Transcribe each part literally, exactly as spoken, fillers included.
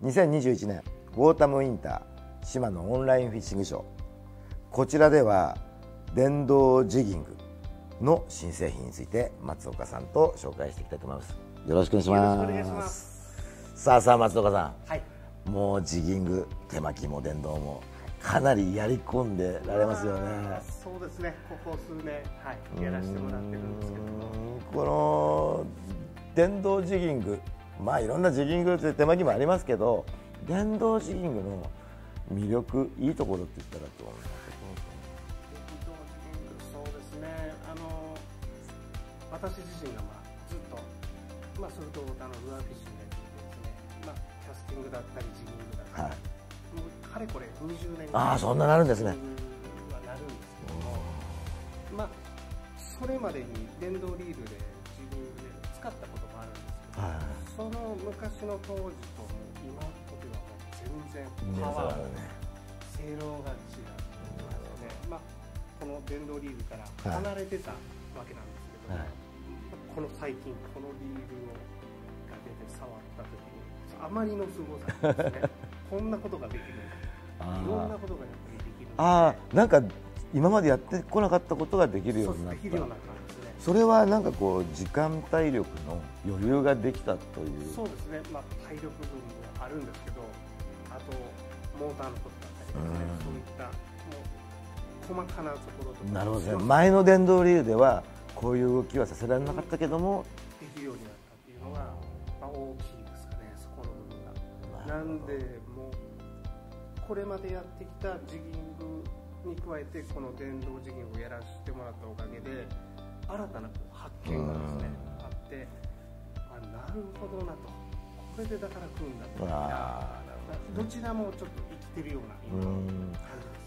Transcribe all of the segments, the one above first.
にせんにじゅういちねんオータムウィンター島のオンラインフィッシングショー、こちらでは電動ジギングの新製品について松岡さんと紹介していきたいと思います。よろしくお願いします。 よろしくお願いします。 さあさあ松岡さん、 はい、 もうジギング、手巻きも電動もかなりやり込んでられますよね。 そうですね、ここ数年、はい、やらせてもらってるんですけども、 この電動ジギング、まあいろんなジギングって手巻きもありますけど、電動ジギングの魅力、いいところって言ったらどう思いますか？ 電動ジギング、そうですね、あの私自身がまあずっと、まあ、それとあのルアーフィッシングやっていてですね、まあ、キャスティングだったりジギングだったり、はい、もうかれこれにじゅうねんぐらい、 ああ、そんななるんですね。 はなるんですけども、まあそれまでに電動リールでジギングで使ったこともあるんですけど、はい、その昔の当時と今とではもう全然パワー、ね、性能が違うので、まあこの電動リールから離れてたわけなんですけど、はい、この最近このリールをが出て触った時にあまりのすごさですね。こんなことができる、いろんなことがやっぱりできる。ああ、なんか今までやってこなかったことができるようになった。それはなんかこう時間体力の余裕ができたという。 そうですね。まあ体力分もあるんですけど、あとモーターのことだったりですね、そういったもう細かなところとか。 なるほどね。前の電動リールではこういう動きはさせられなかったけども、 できるようになったっていうのが、まあ、大きいですかね。そこの部分が。なんでもうこれまでやってきたジギングに加えてこの電動ジギングをやらせてもらったおかげで新たな発見がですねあって、あ、なるほどなと、これでだから組んだと、あ、どちらもちょっと生きてるような感じです。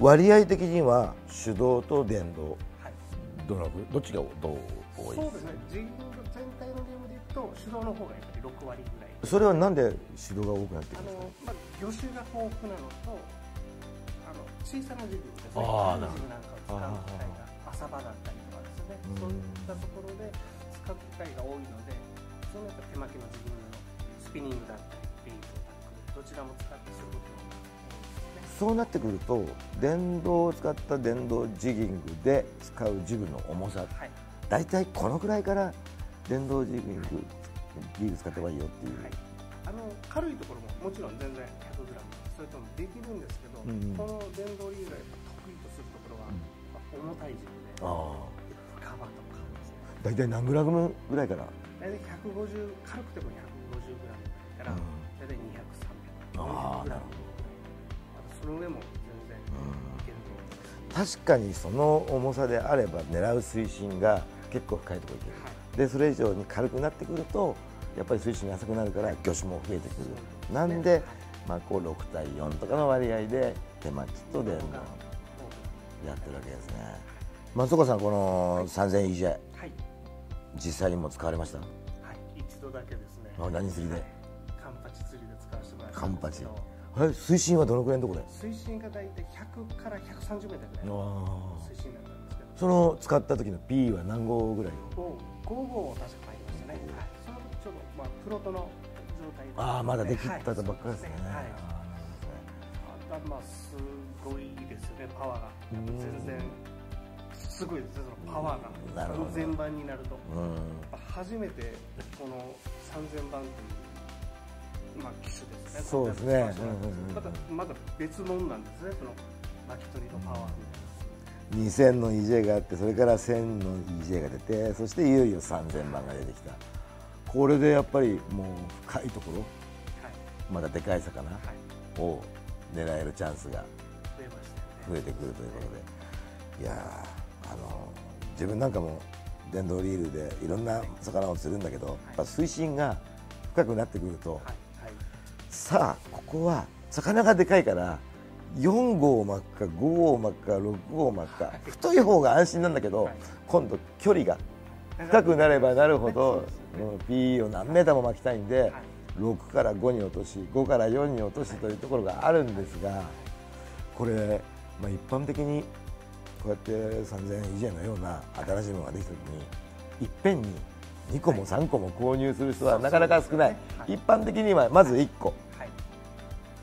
割合的には手動と電動、はい、どのどっちがどう多い？ そうですね、ジギング全体のゲームでいくと手動の方がやっぱりろくわりぐらい。 それはなんで手動が多くなっているんですか？ あの、まあ、魚種が豊富なのと、あの小さなジグですね、 あー、 ジグなんかを使う機会が浅場だったりとかですね、そういったところで使う機会が多いので、そのやっぱ手巻きのジグのスピニングだったり、ベイトタックル、どちらも使ってすることが多いですね。そうなってくると、電動を使った電動ジギングで使うジグの重さ、はい、だいたいこのくらいから電動ジギング、リール使った方がいいよっていう。はい、 あの軽いところももちろん全然 ひゃくグラム それともできるんですけど、うん、この電動リールが得意とするところは、うん、重たい軸で、深場とかだいたい何グラムぐらいから？ だいたいひゃくごじゅう、軽くてもひゃくごじゅうグラムから、うん、だいたいにひゃく、さんびゃく、よんじゅうグラム、あとその上も全然いけると思います。 確かにその重さであれば狙う水深が結構深いところいける、はい、でそれ以上に軽くなってくるとやっぱり水深が浅くなるから魚種も増えてくる。なんで、まあ、こうろくたいよんとかの割合で手巻きと電動やってるわけですね。松岡さん、この さんぜんイージェー、はい、実際にも使われました？ はい、一度だけですね。 何釣りで？ はい、カンパチ釣りで使わせてもらいました。 カンパチ。あれ、水深はどのくらいのところで？ 水深がだいたいひゃくからひゃくさんじゅうメートルぐらいの水深だったんですけど、 その使った時の P は何号ぐらい？ ごご号を確か入りましたね。はい、その時ちょうど、まあ、プロトの状態で、 ああ、まだできたばっかりですね。 はい、あ、まあすごいですよね、パワーが全然すごいですね、そのパワーがさんぜんばんになると、初めてこのさんぜんばんという、まあ、機種ですね。 そうですね。 またまだ別物なんですね、その巻き取りのパワーみたいな。 にせんの イージェー があって、それからせんの イージェー が出て、そしていよいよさんぜんばんが出てきた。これでやっぱりもう深いところ、はい、まだでかい魚を狙えるチャンスが増えてくるということで、いやー、あの自分なんかも電動リールでいろんな魚を釣るんだけど、やっぱ水深が深くなってくると、さあここは魚がでかいからよん号を巻くかご号を巻くかろく号を巻くか、太い方が安心なんだけど、今度距離が深くなればなるほど ピー を何メーターも巻きたいんで、ろくからごに落とし、ごからよんに落としというところがあるんですが、これ、まあ、一般的にこうやってさんぜんイージェー のような新しいものができた時にいっぺんににこもさんこも購入する人はなかなか少ない。一般的にはまずいっこ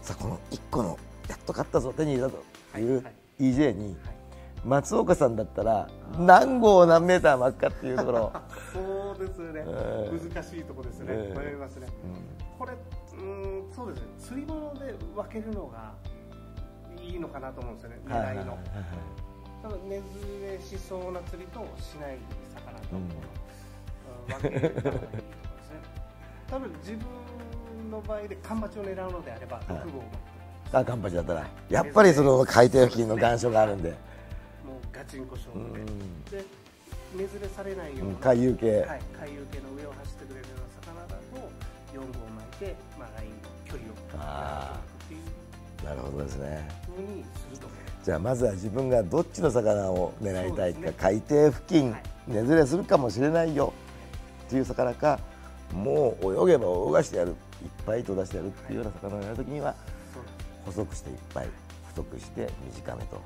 さあこのいっこのやっと勝ったぞ手に入れたという イージェー に松岡さんだったら何号何メーター巻くかっていうところそうですね、えー、難しいところですね、えー、迷いますね、うん、これうんそうですね釣り物で分けるのがいいのかなと思うんですよね、狙いの多分根ずれしそうな釣りとしない魚と、うん、分けるのがいいところですね多分自分の場合でカンパチを狙うのであればろく号を巻くと思います。 あ、カンパチだったらやっぱりその海底付近の岩礁があるんで、もうガチンコ勝負で、で根ずれされないような回遊系、はい、 回遊系の上を走ってくれるような魚だとよん号巻いて、まあ、ラインの距離をあっていうなるほどですね風にすると。 じゃあまずは自分がどっちの魚を狙いたいか、ね、海底付近、はい、根ずれするかもしれないよっていう魚か、もう泳げば泳がしてやる、いっぱいと出してやるっていうような魚をやるときには、細くしていっぱい、太くして短めという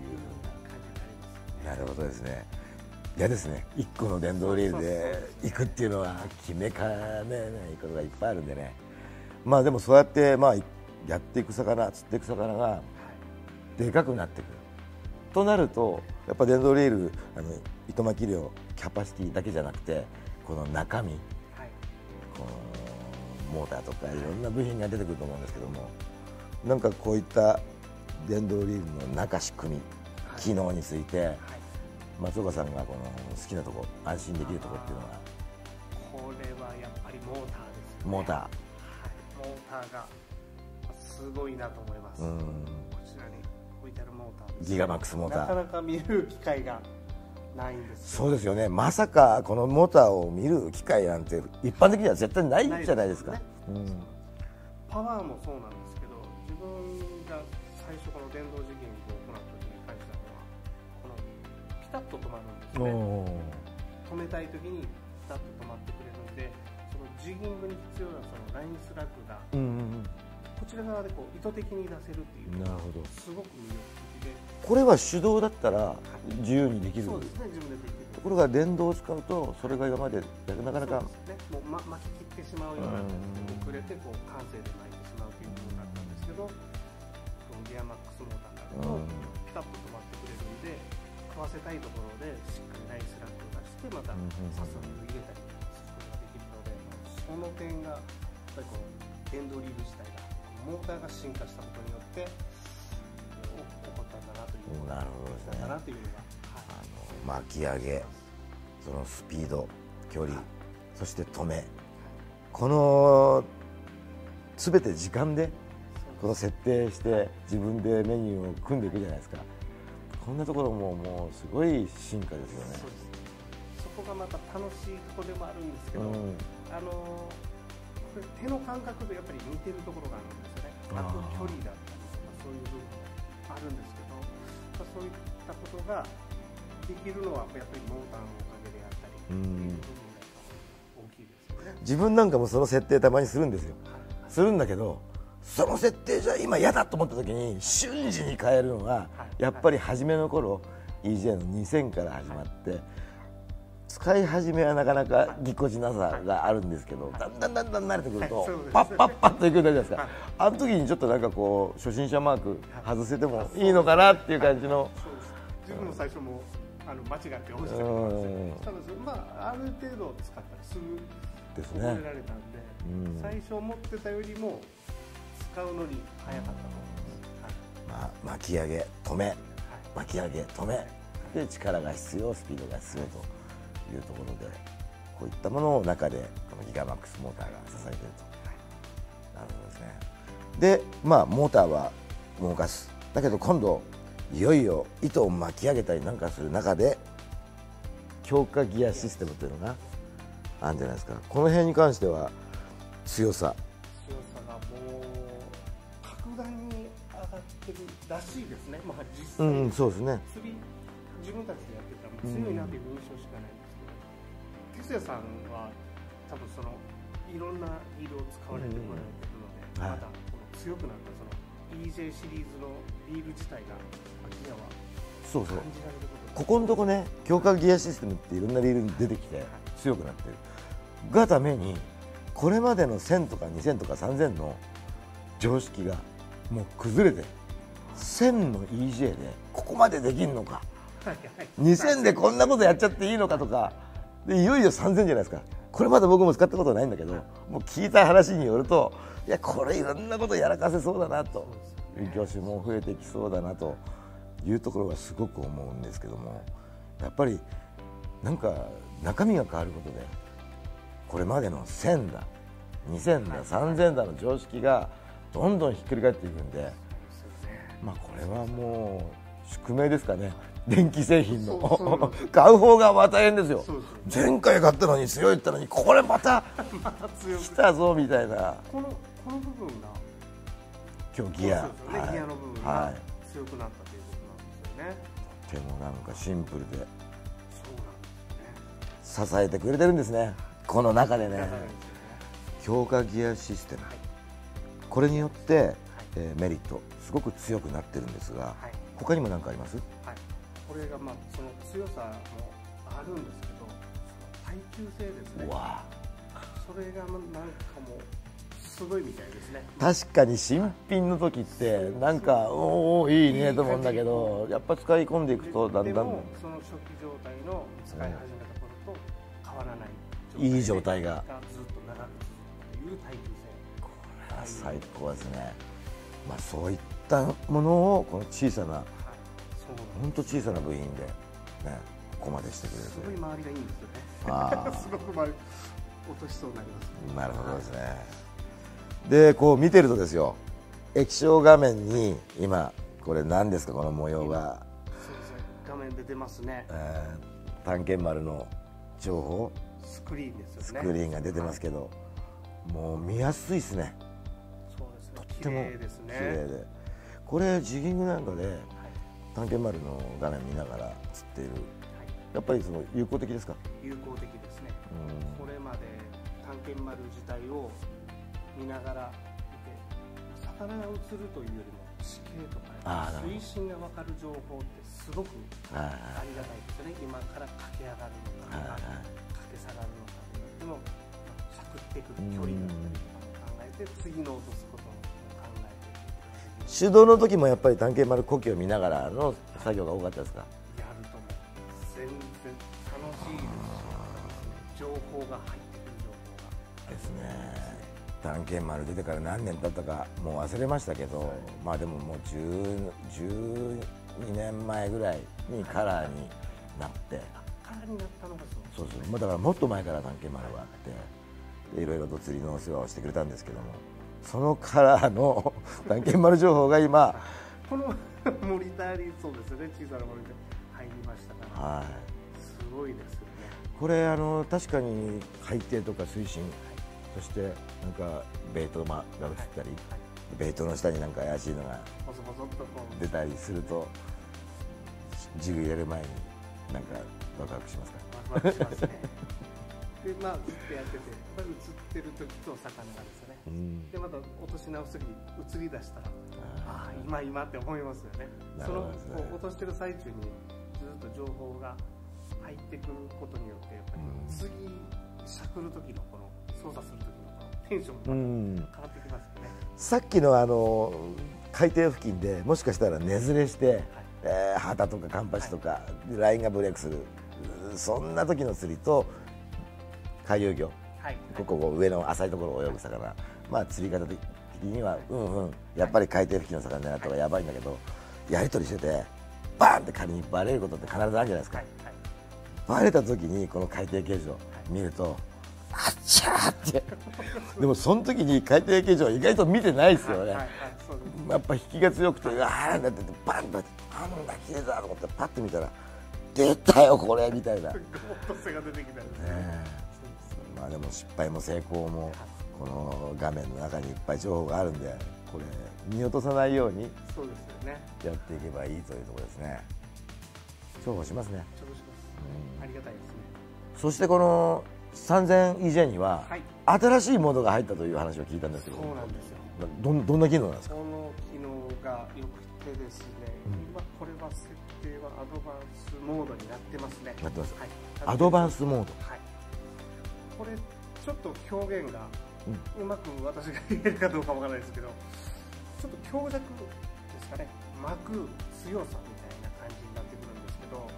ふうな。なるほどですね。嫌ですね。いっこの電動リールで行くっていうのは決めかねないことがいっぱいあるんでね。まあでもそうやってまあやっていく魚、釣っていく魚がでかくなってくる。となるとやっぱ電動リール、あの糸巻き量、キャパシティだけじゃなくて、この中身。このモーターとかいろんな部品が出てくると思うんですけども、なんかこういった電動リールの中仕組み、はい、機能について、はい、松岡さんがこの好きなとこ、安心できるところっていうのは。 これはやっぱりモーターですね。 モーター、 はい、モーターがすごいなと思います。うん、こちらに置いてあるモーターです、 ギガマックスモーター、 なかなか見る機会がないんです。 そうですよね。まさかこのモーターを見る機会なんて一般的には絶対ないじゃないですか。 ね、うん、パワーもそうなんですけど、自分が最初この電動ジギングを行った時に感じたのは、このピタッと止まるんですね。止めたい時にピタッと止まってくれるので、そのジギングに必要なそのラインスラッグが、うんうんうん、こちら側でこう意図的に出せるっていう。なるほど。すごく魅力的で。これは手動だったら自由にできる。 そうですね、自分でできる。 ところが電動を使うとそれが今までなかなか、 ね、もう、ま、巻き切ってしまうような、遅れてこう感性で巻いてしまうという部分があったんですけど、ギアマックスモーターになるとピタッと止まってくれるんで、買わせたいところでしっかりラインスラッグを出してまたサスを入れたりすることができるので、その点がやっぱりこの電動リール自体がモーターが進化したことによって起こったんだなというのが、なるほどですね。だなというのが、 あの巻き上げ、そのスピード、距離、そして止め、この全て時間でこの設定して自分でメニューを組んでいくじゃないですか。こんなところももうすごい進化ですよね。 そうです。そこがまた楽しいところでもあるんですけど、うん、あのこれ手の感覚でやっぱり似てるところがあるんですよね。あと距離だったりとかそういう部分もあるんですけど、まあ、そういったことができるのはやっぱりモーターのおかげであったり、うん、大きいですよね。 自分なんかもその設定たまにするんですよ。はい、するんだけど、その設定じゃ今嫌だと思った時に瞬時に変えるのがやっぱり初めの頃 イージェー のにせんから始まって、使い始めはなかなかぎこちなさがあるんですけど、だんだんだんだん慣れてくるとパッパッパッといくんじゃないですか。あの時にちょっとなんかこう初心者マーク外せてもいいのかなっていう感じの。 自分も最初もあの間違って押してたんですけど、まあある程度使ったらすぐ覚えられたんで、最初思ってたよりも使うのに早かったと思います。 まあ巻き上げ止め、巻き上げ止めで力が必要、スピードが必要というところで、こういったものを中でこのギガマックスモーターが支えていると。なるほどですね。で、まあモーターは動かす。だけど今度いよいよ糸を巻き上げたりなんかする中で強化ギアシステムというのがあるんじゃないですか。この辺に関しては強さ強さがもう格段に上がってるらしいですね。まあ実際、うん、そうですね。釣り自分たちでやってたら強いなという印象しかないんですけど、哲也さんは多分そのいろんなリールを使われてこられてるので、うん、まだこの強くなったその イージェー シリーズのリール自体がギアはそうそう、ここのとこね、強化ギアシステムっていろんなリールに出てきて強くなってるがために、これまでのせんとかにせんとかさんぜんの常識がもう崩れてせんの イージェー でここまでできるのか、にせんでこんなことやっちゃっていいのかとかで、いよいよさんぜんじゃないですか。これまだ僕も使ったことないんだけど、もう聞いた話によると、いやこれいろんなことやらかせそうだなと、業種も増えてきそうだなというところはすごく思うんですけども、やっぱりなんか中身が変わることでこれまでのせんだにせんださんぜんだの常識がどんどんひっくり返っていくんで、まあこれはもう宿命ですかね。電気製品の買う方がまた大変ですよ。前回買ったのに強いったのにこれまた来たぞみたいな。 このこの部分が今日ギア、 はい、ギアの部分が強くなったということなんですよね。 とてもなんかシンプルで、 そうなんですね、支えてくれてるんですね。この中でね、強化ギアシステム、はい、これによって、はい、えー、メリットすごく強くなってるんですが、はい、他にも何かあります？はい、 これがまあその強さもあるんですけど、耐久性ですね。わそれがなんかもうすごいみたいですね。 確かに新品の時ってなんかおおいいねと思うんだけど、やっぱ使い込んでいくとだんだんでもその初期状態の使い始めた頃と変わらないいい状態がずっと長く続くという耐久性、 これは最高ですね。まあそういったものをこの小さな、本当小さな部品でね、ここまでしてくれる。 すごい周りがいいんですよね。あすごく周り落としそうになります、ね。 なるほどですね。でこう見てるとですよ、液晶画面に今これ何ですか、この模様が。 そうですね、画面で出ますね。 えー、探検丸の情報スクリーンですよね。 スクリーンが出てますけど、はい、もう見やすいですね。 そうですね、 とっても綺麗ですね。 綺麗で、これジギングなんかで、はい、探検丸の画面見ながら釣っている、はい、やっぱりその有効的ですか？ 有効的ですね。これまで探検丸自体を見ながら見て、魚が映るというよりも地形とか水深が分かる情報ってすごくありがたいですよね。今から駆け上がるのか、駆け下がるのかでもしゃくっていく距離だったりとかを考えて、次の落とすことを考えて、 手動の時もやっぱり探検丸呼吸を見ながらの作業が多かったですか？ やると思う。全然楽しいですし、情報が入ってくる情報がですね。探検丸出てから何年経ったかもう忘れましたけど、はい、まあでももうじゅう、じゅうにねんまえぐらいにカラーになって、 カラーになったのがそうそう、まあ、だからもっと前から探検丸はあって、でいろいろと釣りのお世話をしてくれたんですけども、そのカラーの探検丸情報が今このモニターにそうですよね、小さなモニター入りましたから、はい、すごいですよね。 これあの確かに海底とか水深、そしてなんかベイトが映ったり、はいはい、ベイトの下になんか怪しいのが出たりすると、ジグ入れる前になんかワクワクしますか？ ワクワクしますね。でまあずっとやってて、やっぱり映ってる時と魚がですよね。うん、でまた落とし直す時に映り出したら、ああ今今って思いますよね。そのこう落としてる最中にずっと情報が入ってくることによって、やっぱり次しゃくる時のこの操作する時のテンションが変わってきますよね。 さっきのあの海底付近でもしかしたら根ずれして、はい、えー、旗とかカンパチとか、はい、ラインがブレイクする、そんな時の釣りと回遊魚、はい、ここ上の浅いところを泳ぐ魚、はい、まあ釣り方的にはうんうんやっぱり海底付近の魚狙った方がやばいんだけど、やり取りしててバーンって仮にバレることって必ずあるじゃないですか。はいはい、バレた時にこの海底形状見ると、あっちゃーってでもその時に海底形状は意外と見てないですよね。やっぱ引きが強くて、ああなっててバンとなんだ綺麗だと思ってパッと見たら出たよこれみたいな。まあでも失敗も成功もこの画面の中にいっぱい情報があるんで、これ見落とさないようにやっていけばいいというところですね。重宝しますね。 重宝します。ありがたいですね。 そしてこのさんぜんイージェー には新しいモードが入ったという話を聞いたんですけど、 そうなんですよ。 ど, どんな機能なんですか？ この機能がよくてですね、うん、今これは設定はアドバンスモードになってますね。 なってます。はい、アドバンスモード。はい。 これちょっと表現がうまく私が言えるかどうかわからないですけど、 ちょっと強弱ですかね、巻く強さみたいな感じになってくるんですけど、あの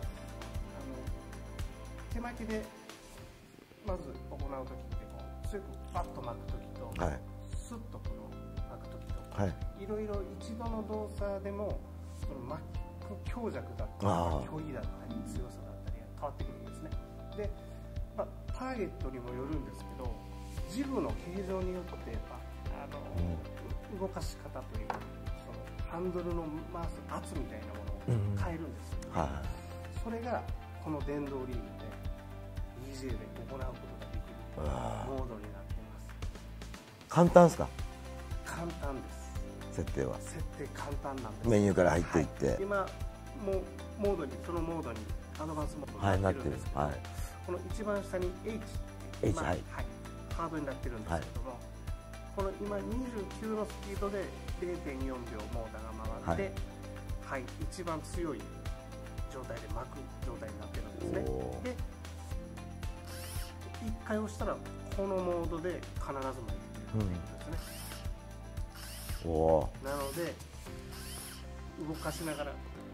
手巻きでまず行う時ってこう強くバッと巻く時と、はい、スッとこの巻く時と、はい、いろいろ一度の動作でもその巻く強弱だったり距離だったり強さだったりが変わってくるんですね。で、まあ、ターゲットにもよるんですけど、ジグの形状によってやっぱあの、うん、動かし方というかそのハンドルの回す圧みたいなものを変えるんですよ、うんはい、それがこの電動リールで イージェー で行うことができるモードになっています。 簡単ですか？ 簡単です。 設定は設定簡単なんです。 メニューから入っていって、はい、 今もうモードにそのモードにアドバンスモードになってるんですけど、はい、この一番下に H っていう、まあはいはい、ハードになってるんですけども、はい、この今にじゅうきゅうのスピードで れいてんよんびょうモーターが回って、はいはい、一番強い状態で巻く状態になってるんですね。でいっかい押したらこのモードで必ず巻いてくれるということですね、うん、おなので動かしながら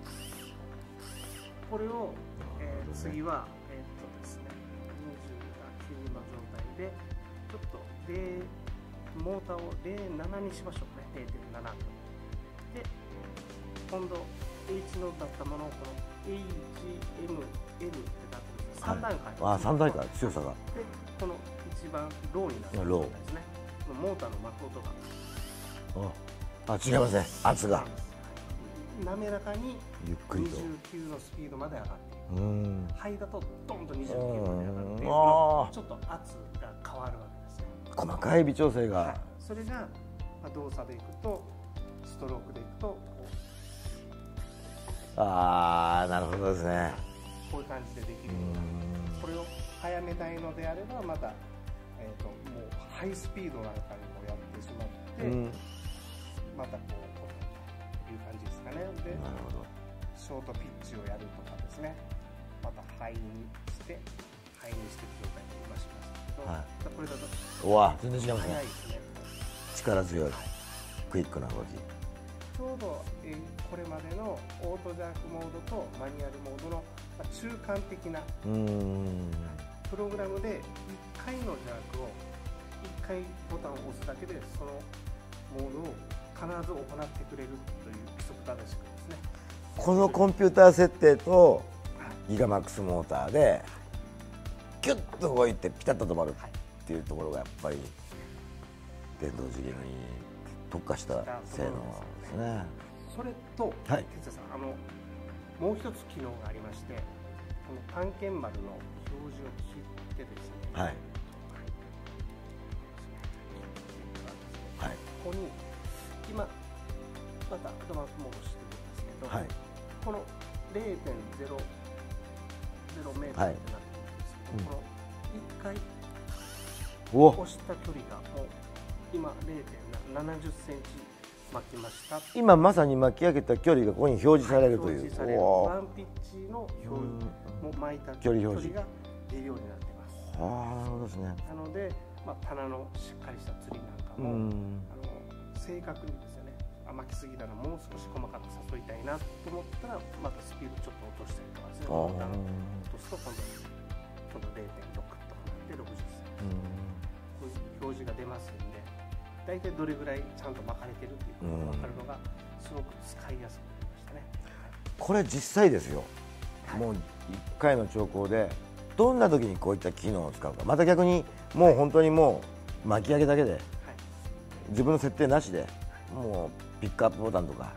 これを、えー、次は、えーっとですね、にじゅうがきゅうの状態でちょっとモーターをれいてんななにしましょうね。 れいてんなな で今度 H のだったものをこの エイチエムエル ってなってるんです。さん段階、 はい、あさん段階強さがでこの一番ローになってる状態ですね。モーターの巻く音がああ違いますね。圧が滑らかにゆっくりとにじゅうきゅうのスピードまで上がっていく。うんハイだとドンとにじゅうきゅうまで上がってちょっと圧が変わるわけですね。 細かい微調整が、はい、 それが、まあ、動作でいくとストロークでいくとこうああなるほどですね。 こういう感じでできるようなこれを早めたいのであればまた、えー、ともうハイスピードなんかにもやってしまって、うん、またこういう感じですかね。でなるほどショートピッチをやるとかですね、またハイにしてハイにしていく状態に今しますけど、はい、これだとうわ全然違いますね。 早いですね。力強い、はい、クイックな動き。 ちょうど、えー、これまでのオートジャークモードとマニュアルモードの、まあ、中間的なプログラムでいっかいのジャークをいっかいボタンを押すだけでそのモードを必ず行ってくれるという規則正しくですね。 このコンピューター設定とギガマックスモーターでキュッと動いてピタッと止まるっていうところがやっぱり電動ジギに特化した性能ですね。 それと、はい、哲也さん、あのもう一つ機能がありまして、この探検丸の表示を切ってですね、はい、はい、ここに今またアドバンスモードしてるんですけど、はい、この れいてんゼロゼロ メートルってなってるんですけど、はい、このいっかい押した距離がもう今 れいてんななじゅっセンチ巻きました。 今まさに巻き上げた距離がここに表示されるという、 表示されるワンピッチの表示も巻いた距離表示が出るようになってます。 はあ、なるほどですね。 なので、まあ、棚のしっかりした釣りなんかも、うん、あの正確にですよね、巻きすぎたらもう少し細かく誘いたいなと思ったらまたスピードちょっと落としたりとかですね、ボタン落とすと今度今度 れいてんろく とかでろくじゅっセンチ、こういう表示が出ますんで、大体どれぐらいちゃんと巻かれてるっていうことが分かるのがすごく使いやすくなりましたね。 これ実際ですよ、はい、もういっかいの兆候でどんな時にこういった機能を使うか、また逆にもう本当にもう巻き上げだけで、はい、自分の設定なしでもうピックアップボタンとか、はい、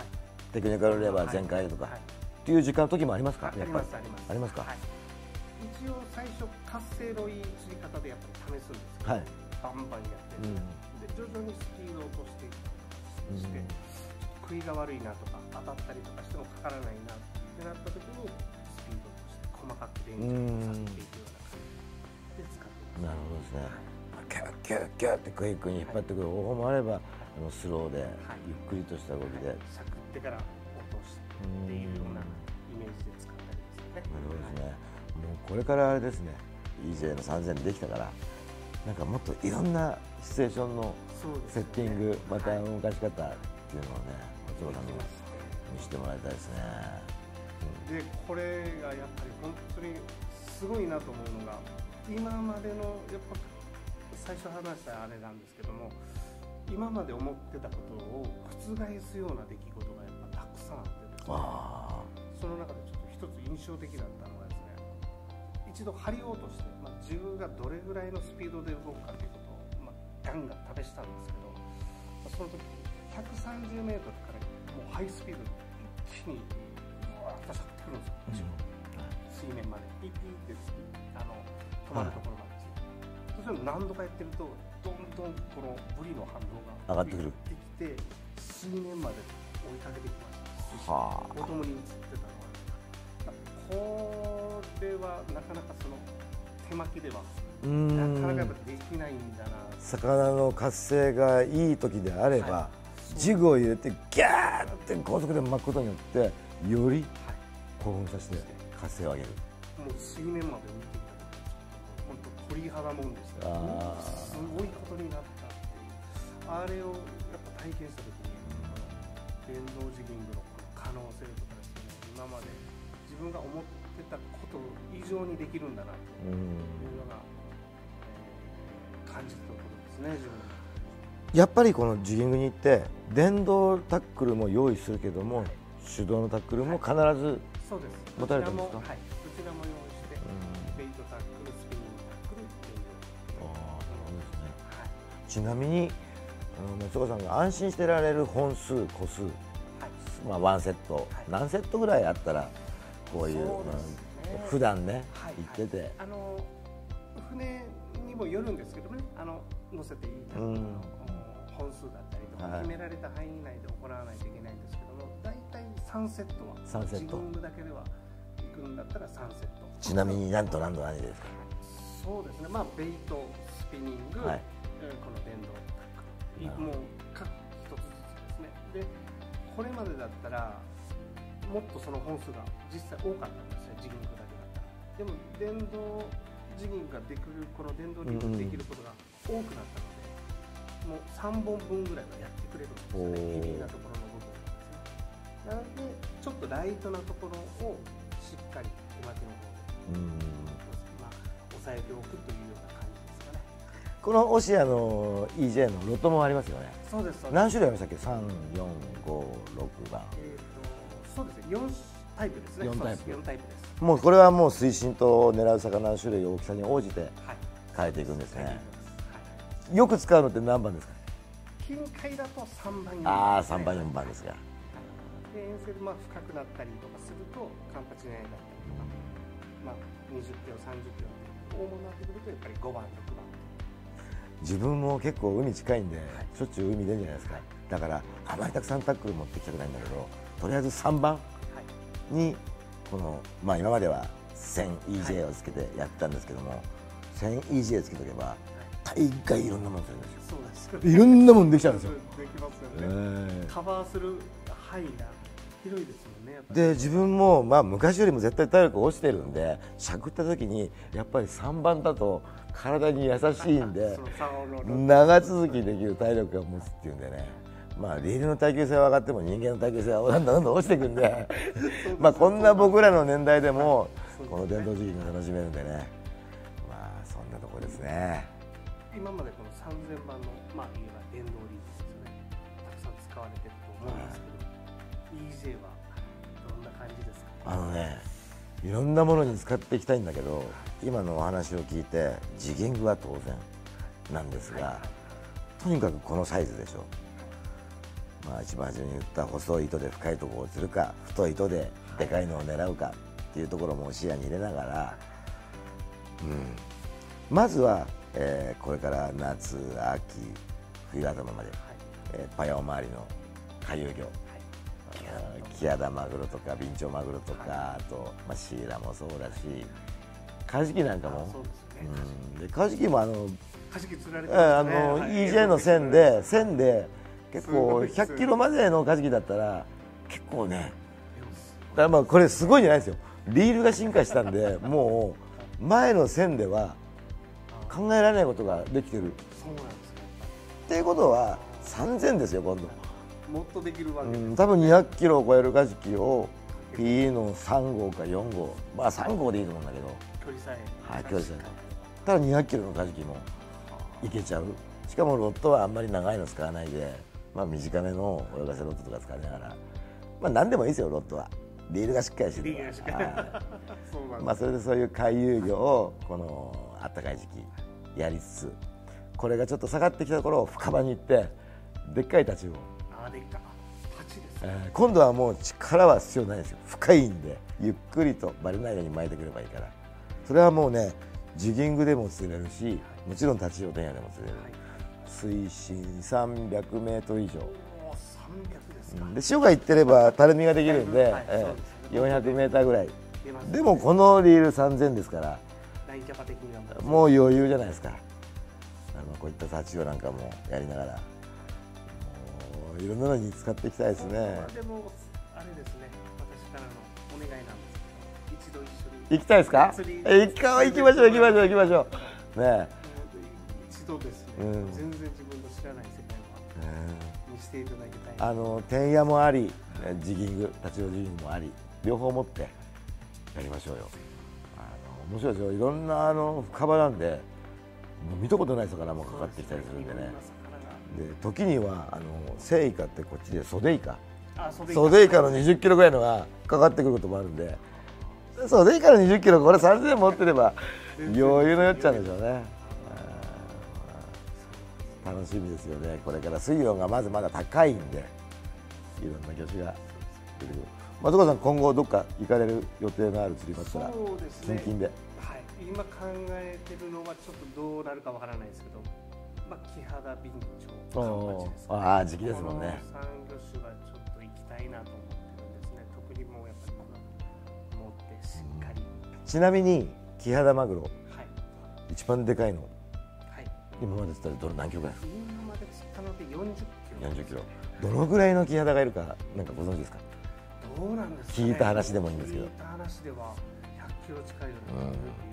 テクニカルレバー全開とか、はいはい、っていう時間の時もありますか？ ありますあります。 ありますか？はい、 一応最初活性のいい釣り方でやっぱり試すんですけど、はい、バンバンやってる、うん、で徐々にスピードを落としていったりとかして、うん、食いが悪いなとか当たったりとかしてもかからないなってなった時にスピードを落として細かくレンジをさせていくような感じで使ってます。 なるほどですね。キュッキュッキュッってクイックに引っ張ってくる方法もあれば、はい、あのスローで、はい、ゆっくりとした動きで、はい、 しゃくってから落としてっていうようなイメージで使ったりですね。 なるほどですね。もうこれからあれですね、イージェー のさんぜんできたから、なんかもっといろんなシチュエーションのセッティング、ね、また動かし方、はい、 っていうのをね松岡さんに見せてもらいたいですね。 でこれがやっぱり本当にすごいなと思うのが、今までのやっぱ最初話したあれなんですけども、今まで思ってたことを覆すような出来事がやっぱたくさんあってですね、 あその中でちょっと一つ印象的だったのがですね、一度張り落として、まあ、銃がどれぐらいのスピードで動くかということを、まあ、ガンガン試したんですけど、まあ、その時ひゃくさんじゅうメートルからもうハイスピードで一気にうわーっと去ってくるんですよ、うん、水面までピッピッってあの止まるところまで、はい、それを何度かやってるとどんどんこのブリの反動が上がってくるきて水面まで追いかけてきました。 はあ、 子供に映ってたのはこれはなかなかその手巻きではなかなかやっぱできないんだな。 魚の活性がいい時であれば、はい、ジグを入れてギャーって高速で巻くことによってより興奮させて活性を上げる。 もう水面まで見ていただくと本当鳥肌もんでしたよ。すごいことになったっていう、あれをやっぱ体験した時に電動ジギングのこの可能性とかですね、今まで自分が思ってたこと以上にできるんだなというのが、えー、感じたところですね、自分が。 やっぱりこのジギングに行って電動タックルも用意するけども、はい、手動のタックルも必ず持たれてるんですか？ はい、どちらも用意して、ベイトタックル、スピニングタックルっていう。ああ、なるほどですね。はい、 ちなみに松岡さんが安心してられる本数、個数、はい、まあワンセット、はい、何セットぐらいあったらこういう、ね、うん、普段ね、はい、行ってて、はい、 あの船にもよるんですけどね、あの乗せていいタックルの本数だったりとか、はい、決められた範囲内で行わないといけないんですけども、だいたいさんセットはさんセット、 ジギングだけでは行くんだったらさんセット。 ちなみに何と何と何ですか？ そうですね、まあベイト、スピニング、はい、この電動もう各一つずつですね。でこれまでだったらもっとその本数が実際多かったんですね、ジギングだけだったら。でも電動ジギングができる、この電動リングできることが多くなったので、もうさんぼんぶんぐらいはやってくれるんですよね、ヘビーなところの部分ですね。なのでちょっとライトなところをしっかり手巻きの方で、まあ、抑えておくというような感じですかね。 このオシアの イージェー のロットもありますよね。 そうです、そうです。 何種類ありましたっけ？さん、よん、ご、ろくばん。 えーと、そうですね、よんタイプですね。 よんタイプ。 よんタイプです。 もうこれはもう水深と狙う魚の種類、大きさに応じて変えていくんですね。はい、よく使うのって何番ですか？ 近海だとさんばん、よんばん。 ああ、さんばん、よんばんですが。 で遠征でまあ深くなったりとかするとカンパチ狙いだったりとか、まあにじゅっキロ、さんじゅっキロって大物になってくるとやっぱりごばん、ろくばん。 自分も結構海近いんで、はい、しょっちゅう海出るじゃないですか。だからあまりたくさんタックル持ってきたくないんだけど、とりあえずさんばんにこの、まあ今までは せんイージェー をつけてやったんですけども、はい、せんイージェー つけとけば大概いろんなものするんですよ。 そうです。 いろんなものできちゃうんですよ。 できますよね。えー、カバーする範囲が広いですもんね。やっぱりで自分もまあ昔よりも絶対体力落ちてるんで、しゃくった時にやっぱりさんばんだと体に優しいんで長続きできる体力が持つっていうんでね、まあリールの耐久性は上がっても人間の耐久性はだんだんどんどん落ちていくんでまあこんな僕らの年代でもこの電動ジギングが楽しめるんでね、まあそんなところですね。 今までこのさんぜんばんのまあいわゆる電動リールですよね、たくさん使われてると思うんですけど、イージェー はどんな感じですか？ あのね、いろんなものに使っていきたいんだけど、今のお話を聞いてジギングは当然なんですが、とにかくこのサイズでしょ。まあ一番初めに言った細い糸で深いところを釣るか、太い糸ででかいのを狙うかっていうところも視野に入れながら、うん、まずは、えー、これから夏、秋、冬頭まで、えー、パヤオ周りの回遊魚、キアダマグロとかビンチョウマグロとか、はい、あと、まあ、シイラもそうだし、カジキなんかも、うん、でカジキもあのカジキ釣られてますね、 あの イージェー の線で線で結構ひゃっキロまでのカジキだったら結構ね、だからまあこれすごいじゃないですよ。リールが進化したんでもう前の線では考えられないことができてる。 そうなんですね。 っていうことはさんぜんですよ今度。 もっとできるわけです、 うん、多分にひゃくキロを超えるカジキを ピーイー のさん号かよん号、まあさん号でいいと思うんだけど、 距離さえ、 はい、距離さえただにひゃくキロのカジキもいけちゃう。しかもロットはあんまり長いの使わないで、まあ、短めの泳がせロットとか使いながら、まあ何でもいいですよ。ロットはリールがしっかりしてるから、まあそれでそういう回遊魚をこのあったかい時期やりつつ、これがちょっと下がってきた頃深場に行ってでっかいタチウオ、 あでっかタチですね、 えー、今度はもう力は必要ないんですよ。深いんでゆっくりとバレないように巻いてくればいいから、それはもうねジギングでも釣れるし、もちろんタチウオ電野でも釣れる、はい、水深さんびゃくメートル以上、 おさんびゃくですか、 で潮がいってればたるみができるんで、はい、えー、よんひゃくメーターぐらいでもこのリールさんぜんですから、 ラインキャパ的にはもう余裕じゃないですか。あのこういったタチウオなんかもやりながら、もういろんなのに使っていきたいですね。 でもあれですね、私からのお願いなんですけど、一度一緒に行きたいですか？行か行きましょう行きましょう行きましょう。ね。 一度ですね、うん、全然自分の知らない世界を見せていただきたい。 あの天野もあり、ジギング、タチウオジギングもあり、両方持ってやりましょうよ。あの面白いですよ。いろんなあの深場なんで。見たことない魚もかかってきたりするんでね。で時にはあのセイイカってこっちでソデイカ、ソデイカのにじゅっキロぐらいのがかかってくることもあるんで、ソデイカのにじゅっキロこれさんぜん持ってれば余裕のよっちゃうんでしょうね。楽しみですよね。これから水温がまずまだ高いんでいろんな魚種が出てくる。松岡さん今後どっか行かれる予定のある釣り場ったら近々で。 今考えてるのはちょっとどうなるかわからないですけど、まあ、キハダビンチョウ、カンパチですね。 ああ時期ですもんね。 このさん魚種はちょっと行きたいなと思ってるんですね。特にもうやっぱりこの持ってしっかり、 うん、ちなみにキハダマグロ、はい、一番でかいの、はい、今まで釣ったらどれ何キロぐらいですか？ 今まで釣ったのでよんじゅっキロ。 よんじゅっキロ。どのぐらいのキハダがいるかなんかご存知ですか？ どうなんですかね。 聞いた話でもいいんですけど。 聞いた話ではひゃっキロ近いような、うん、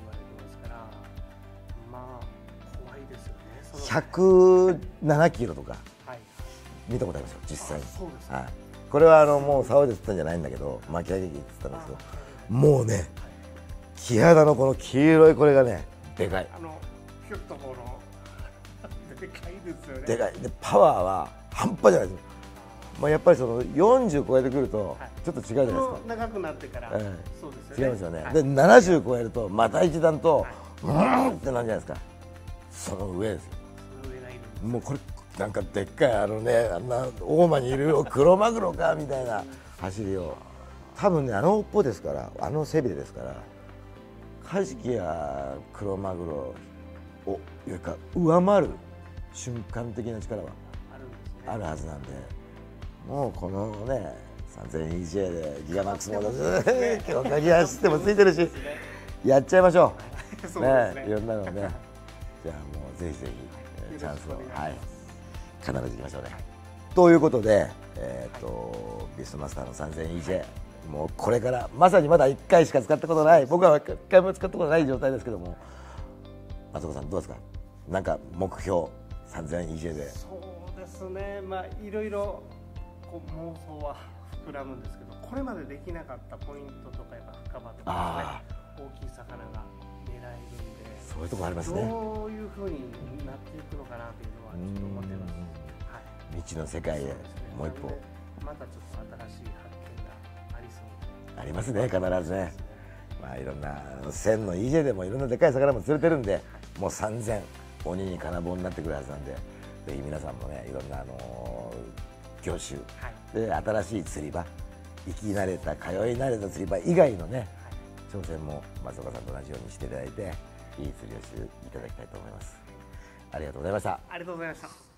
まあ怖いですよね。 ひゃくななキロとか見たことありますよ実際に。 そうです、 はい、これはあのもう竿で釣ったんじゃないんだけど巻き上げ機で釣ったんですけど、もうねキハダのこの黄色いこれがねでかい。 あのヒュッとこのでかいですよね。 でかいでパワーは半端じゃないですよ。まあやっぱりそのよんじゅう超えてくるとちょっと違うじゃないですか。 長くなってから、ええ、そうですよね。 違いますよね。はい、でななじゅう超えるとまた一段と、はい、うーんってなんじゃないですか。その上ですよ。もうこれなんかでっかいあのねあんな大間にいるクロマグロかみたいな走りを多分ねあの尾っぽですからあの背びれですからカジキやクロマグロをよりか上回る瞬間的な力はあるはずなんで、もうこのねさんぜんイージェー でギガマックスモードで今日鍵走ってもついてるしやっちゃいましょう。ねいろんなのね。じゃあもうぜひぜひチャンスを、はい、必ず行きましょうね。ということで、えーとビストマスターの さんぜんイージェー もうこれからまさにまだいっかいしか使ったことない、僕はいっかいも使ったことない状態ですけども、松岡さんどうですか？なんか目標 さんぜんイージェー で。 そうですね、まあいろいろこう妄想は膨らむんですけど、これまでできなかったポイントとかやっぱ深場とかですね、大きい魚が狙えるんで、 そういうとこありますね。 どういうふうになっていくのかなというのはちょっと思ってます。はい、 未知の世界へもう一歩、ね、 またちょっと新しい発見がありそうありますね、必ずね。まあいろんなせんの イージェー でもいろんなでかい魚も釣れてるんで、もうさんぜん鬼に金棒になってくるはずなんで、ぜひ皆さんもねいろんなあのー、業種で新しい釣り場、行き慣れた通い慣れた釣り場以外のね、挑戦も松岡さんと同じようにしていただいて、いい釣りをしていただきたいと思います。ありがとうございました。 ありがとうございました。